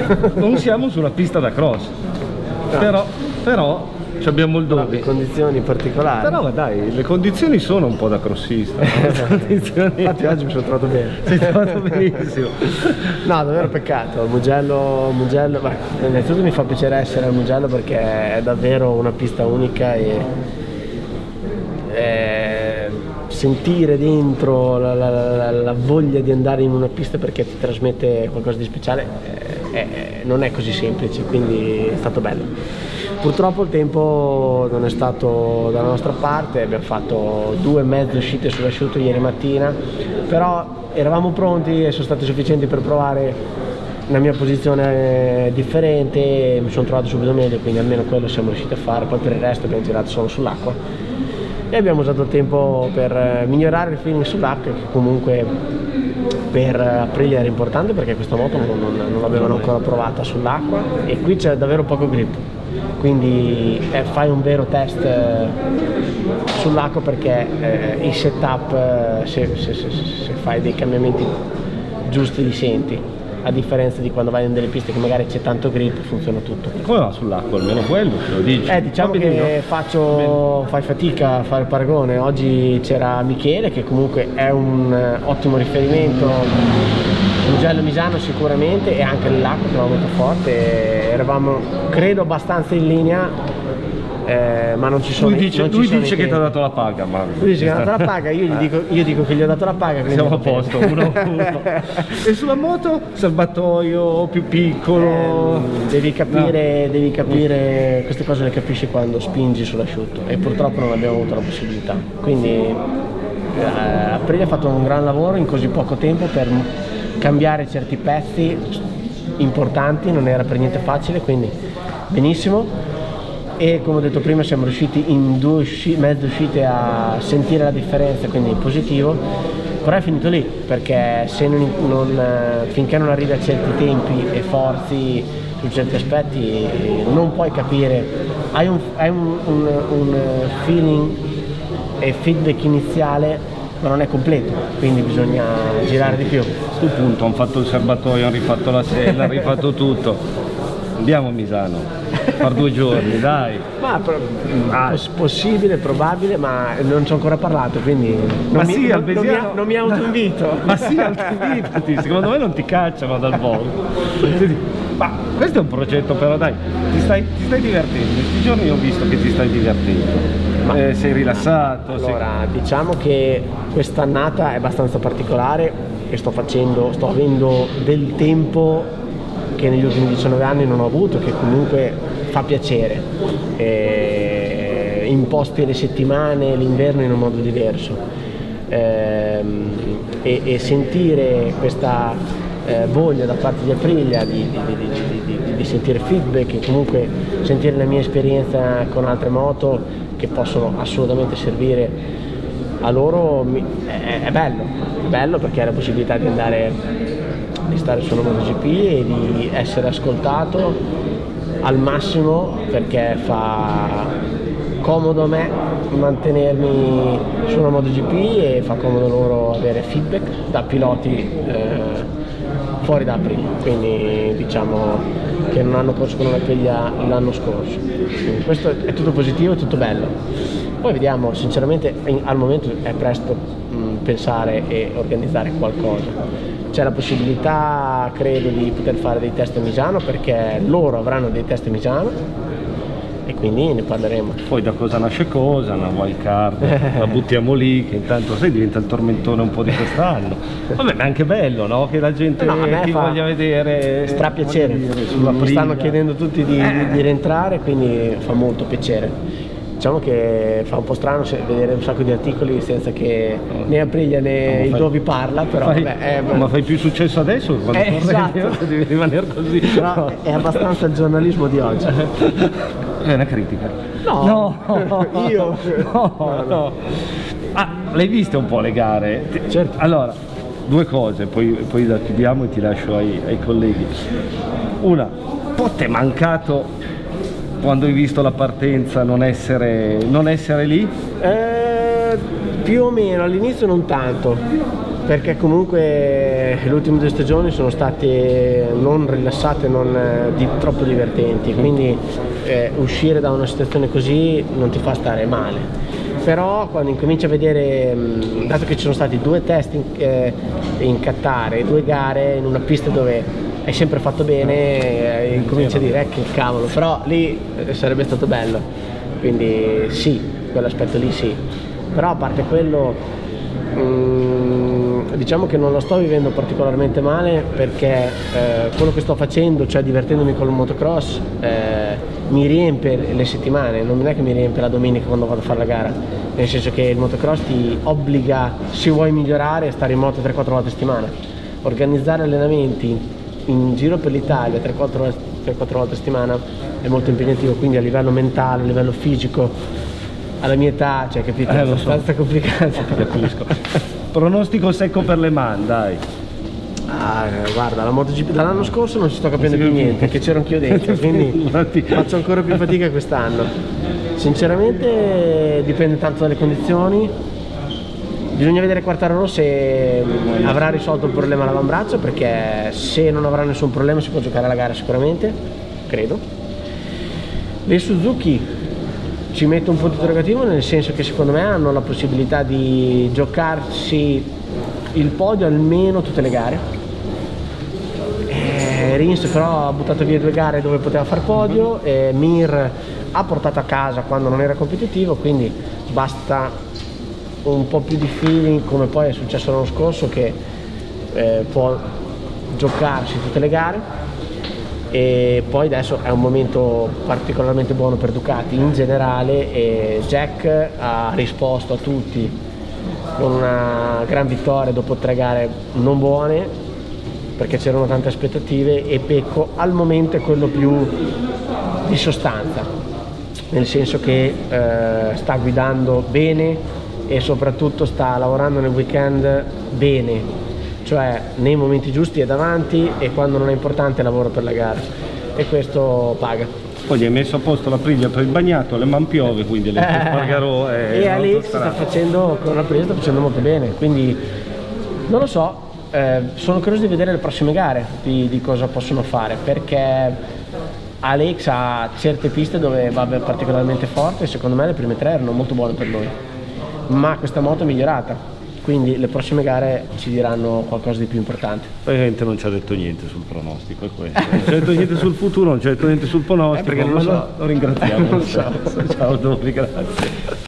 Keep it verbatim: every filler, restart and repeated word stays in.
non siamo sulla pista da cross, no. però, però abbiamo il doppio. Le condizioni particolari. Però dai, le condizioni sono un po' da crossista. No? Condizioni... Infatti oggi mi sono trovato bene. Sei trovato benissimo. No, davvero peccato. Il Mugello, Mugello beh, innanzitutto mi fa piacere essere al Mugello perché è davvero una pista unica e, e sentire dentro la, la, la, la voglia di andare in una pista perché ti trasmette qualcosa di speciale è, è, non è così semplice, quindi è stato bello. Purtroppo il tempo non è stato dalla nostra parte, abbiamo fatto due mezze uscite sull'asciutto ieri mattina, però eravamo pronti e sono stati sufficienti per provare una mia posizione differente e mi sono trovato subito meglio, quindi almeno quello siamo riusciti a fare, poi per il resto abbiamo girato solo sull'acqua e abbiamo usato il tempo per migliorare il feeling sull'acqua, che comunque per Aprilia era importante perché questa moto non, non, non l'avevano ancora provata sull'acqua e qui c'è davvero poco grip. Quindi eh, fai un vero test eh, sull'acqua perché eh, il setup eh, se, se, se, se fai dei cambiamenti giusti li senti, a differenza di quando vai in delle piste che magari c'è tanto grip, funziona tutto. Come va sull'acqua? Almeno quello te lo dici? Eh, diciamo che faccio, fai fatica a fare il paragone. Oggi c'era Michele che comunque è un uh, ottimo riferimento, Mugello Misano sicuramente, e anche l'acqua che va molto forte, eravamo credo abbastanza in linea, eh, ma non ci sono. Lui dice, non ci lui sono dice che ti ha dato la paga, ma lui dice che ti ha dato la paga, io gli dico, io dico che gli ho dato la paga, siamo a posto, uno a uno. E sulla moto serbatoio più piccolo, eh, devi capire, no. devi capire queste cose, le capisci quando spingi sull'asciutto e purtroppo non abbiamo avuto la possibilità, quindi eh, Aprilia ha fatto un gran lavoro in così poco tempo per cambiare certi pezzi importanti, non era per niente facile, quindi benissimo. E come ho detto prima siamo riusciti in due usci mezze uscite a sentire la differenza, quindi positivo, però è finito lì perché se non, non, finché non arrivi a certi tempi e forzi su certi aspetti non puoi capire, hai un, hai un, un, un feeling e feedback iniziale ma non è completo, quindi bisogna girare di più. A questo punto hanno fatto il serbatoio, hanno rifatto la sella, hanno rifatto tutto. Andiamo a Misano, per due giorni, dai. Ma ah. poss possibile, probabile, ma non ci ho ancora parlato, quindi non ma mi, sì, non, non, mi, non mi autoinvito. Ma sì, autoinvitati, secondo me non ti cacciano dal volo. Ma questo è un progetto, però dai, ti stai, ti stai divertendo, questi giorni ho visto che ti stai divertendo. Ma, eh, sei rilassato? Allora, sei... diciamo che quest'annata è abbastanza particolare e sto facendo, sto avendo del tempo che negli ultimi diciannove anni non ho avuto, che comunque fa piacere, e imposti le settimane, l'inverno in un modo diverso, e, e, e sentire questa eh, voglia da parte di Aprilia di, di, di, di, di, di sentire feedback e comunque sentire la mia esperienza con altre moto che possono assolutamente servire a loro, è, è bello, è bello perché hai la possibilità di andare, di stare su una MotoGP e di essere ascoltato al massimo, perché fa comodo a me mantenermi su una MotoGP e fa comodo loro avere feedback da piloti eh, fuori da Aprilia, quindi diciamo che non hanno corso con una Aprilia l'anno scorso, quindi questo è tutto positivo, è tutto bello. Poi vediamo, sinceramente in, al momento è presto mh, pensare e organizzare qualcosa. C'è la possibilità, credo, di poter fare dei test a Misano, perché loro avranno dei test a Misano e quindi ne parleremo. Poi da cosa nasce cosa, una wild card, la buttiamo lì, che intanto sai diventa il tormentone un po' di quest'anno. Vabbè, ma è anche bello, no? Che la gente no, ti voglia vedere. Strapiacere, mi stanno chiedendo tutti di, eh. di, di rientrare, quindi fa molto piacere. Diciamo che fa un po' strano vedere un sacco di articoli senza che né Aprilia né il Dovi parla, però fai, vabbè, è, ma fai più successo adesso quando eh, esatto. devi rimanere così. Però è abbastanza il giornalismo di oggi. È una critica. No, no. Io no, no. no. Ah, l'hai viste un po' le gare? Certo. Allora, due cose, poi, poi la chiudiamo e ti lascio ai, ai colleghi. Una, un po' ti è mancato quando hai visto la partenza non essere, non essere lì? Eh, più o meno, all'inizio non tanto, perché comunque le ultime due stagioni sono state non rilassate, non eh, di, troppo divertenti, quindi eh, uscire da una situazione così non ti fa stare male. Però quando incominci a vedere, mh, dato che ci sono stati due test in, eh, in Qatar e due gare in una pista dove hai sempre fatto bene, eh, incominci a dire eh, che cavolo, però lì eh, sarebbe stato bello, quindi sì, quell'aspetto lì sì. Però a parte quello, mh, diciamo che non lo sto vivendo particolarmente male, perché eh, quello che sto facendo, cioè divertendomi con il motocross, eh, mi riempie le settimane, non è che mi riempie la domenica quando vado a fare la gara, nel senso che il motocross ti obbliga, se vuoi migliorare, a stare in moto tre quattro volte a settimana. Organizzare allenamenti in giro per l'Italia tre quattro volte a settimana è molto impegnativo, quindi a livello mentale, a livello fisico, alla mia età, cioè, capito? Eh, È lo so. abbastanza complicato. Ti capisco. Pronostico secco per Le Mans, dai. Ah, guarda, la MotoGP dall'anno scorso non ci sto capendo più niente, che c'ero anch'io dentro, quindi faccio ancora più fatica quest'anno. Sinceramente dipende tanto dalle condizioni. Bisogna vedere Quartararo se avrà risolto il problema all'avambraccio, perché se non avrà nessun problema si può giocare la gara sicuramente, credo. Le Suzuki ci metto un punto interrogativo, nel senso che secondo me hanno la possibilità di giocarsi il podio almeno tutte le gare. Eh, Rins però ha buttato via due gare dove poteva far podio, e Mir ha portato a casa quando non era competitivo, quindi basta un po' più di feeling, come poi è successo l'anno scorso, che eh, può giocarsi tutte le gare. E poi adesso è un momento particolarmente buono per Ducati in generale, e Jack ha risposto a tutti con una gran vittoria dopo tre gare non buone, perché c'erano tante aspettative, e Pecco al momento è quello più di sostanza, nel senso che eh, sta guidando bene e soprattutto sta lavorando nel weekend bene, cioè nei momenti giusti è davanti, e quando non è importante lavora per la gara, e questo paga. Poi gli hai messo a posto la priglia per il bagnato, le man piove, quindi le Spargarò e Alex sta facendo, con la presa sta facendo molto bene, quindi non lo so, eh, sono curioso di vedere le prossime gare, di, di cosa possono fare, perché Alex ha certe piste dove va particolarmente forte, e secondo me le prime tre erano molto buone per noi, ma questa moto è migliorata, quindi le prossime gare ci diranno qualcosa di più importante. Praticamente non ci ha detto niente sul pronostico, è questo. Non ci ha detto niente sul futuro, non ci ha detto niente sul pronostico, Eh, perché non lo so. lo ringraziamo. Non lo so. Ciao Dori, grazie.